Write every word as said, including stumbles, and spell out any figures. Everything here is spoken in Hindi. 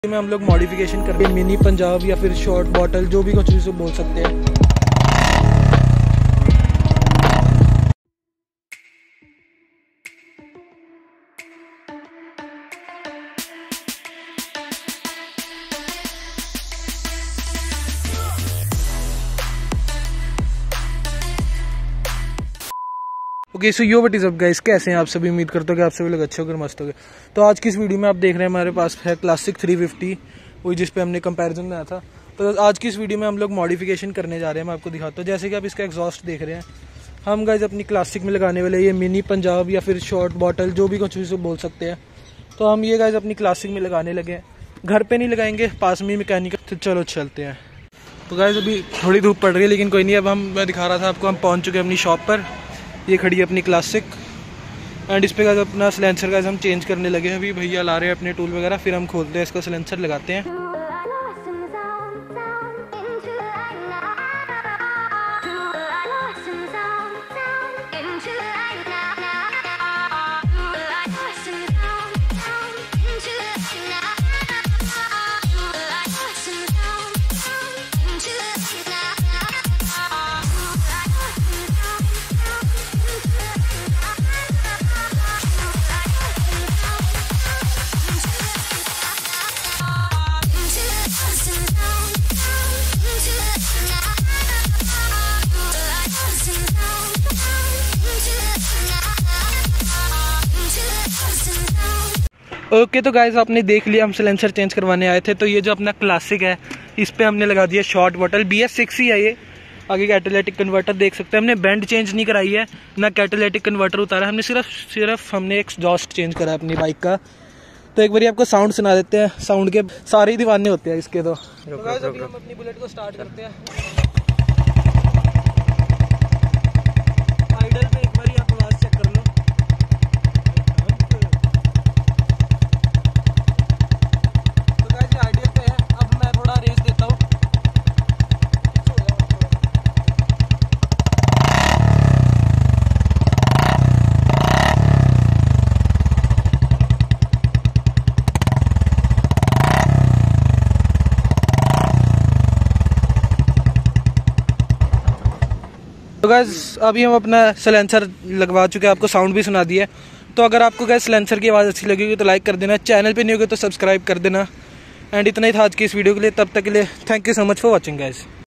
में हम लोग मॉडिफिकेशन करके मिनी पंजाब या फिर शॉर्ट बॉटल जो भी कुछ भी बोल सकते हैं। Okay so yo what is up guys, कैसे हैं आप सभी। उम्मीद करते हो कि आप सभी लोग अच्छे होकर मस्त हो गए। तो आज की इस वीडियो में आप देख रहे हैं हमारे पास है क्लासिक थ्री फिफ्टी, वही जिस पे हमने कंपैरिजन बनाया था। तो आज की इस वीडियो में हम लोग मॉडिफिकेशन करने जा रहे हैं। मैं आपको दिखाता हूँ। जैसे कि आप इसका एग्जॉस्ट देख रहे हैं, हम गाइस अपनी क्लासिक में लगाने वाले ये मिनी पंजाब या फिर शॉर्ट बॉटल जो भी कुछ भी बोल सकते हैं। तो हम ये गाइस अपनी क्लासिक में लगाने लगे हैं। घर पर नहीं लगाएंगे, पास में मैकेनिक। तो चलो चलते हैं। तो गाइस अभी थोड़ी धूप पड़ रही है, लेकिन कोई नहीं। अब हम मैं दिखा रहा था आपको, हम पहुँच चुके हैं अपनी शॉप पर। ये खड़ी है अपनी क्लासिक एंड इस पे गाइस अपना सिलेंसर गाइस हम चेंज करने लगे हैं। अभी भैया ला रहे हैं अपने टूल वगैरह, फिर हम खोलते हैं इसका सिलेंसर, लगाते हैं। ओके okay, तो गाइस आपने देख लिया, हम सिलेंसर चेंज करवाने आए थे। तो ये जो अपना क्लासिक है, इस पे हमने लगा दिया short bottle. B S six ही है ये। आगे कैटालिटिक कन्वर्टर देख सकते हैं। हमने बैंड चेंज नहीं कराई है, ना कैटालिटिक कन्वर्टर उतारा। हमने सिर्फ सिर्फ हमने एग्जॉस्ट चेंज करा है अपनी बाइक का। तो एक बार आपको साउंड सुना देते हैं। साउंड के सारे ही दीवाने होते हैं इसके। तो, तो गाइस अभी हम अपनी बुलेट को स्टार्ट करते हैं। आइडल पे एक बार आप आवाज चेक कर लो। तो गाइस ये आइडल पे है। अब मैं थोड़ा रेस देता हूँ। तो गाइस अभी हम अपना सिलेंसर लगवा चुके हैं, आपको साउंड भी सुना दिया। तो अगर आपको गाइस सिलेंसर की आवाज़ अच्छी लगेगी तो लाइक कर देना, चैनल पे नहीं होगा तो सब्सक्राइब कर देना। एंड इतना ही था आज की इस वीडियो के लिए। तब तक के लिए thank you so much for watching guys.